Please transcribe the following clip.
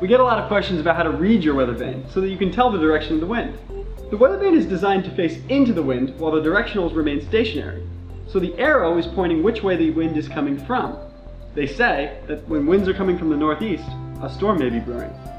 We get a lot of questions about how to read your weather vane so that you can tell the direction of the wind. The weather vane is designed to face into the wind while the directionals remain stationary. So the arrow is pointing which way the wind is coming from. They say that when winds are coming from the northeast, a storm may be brewing.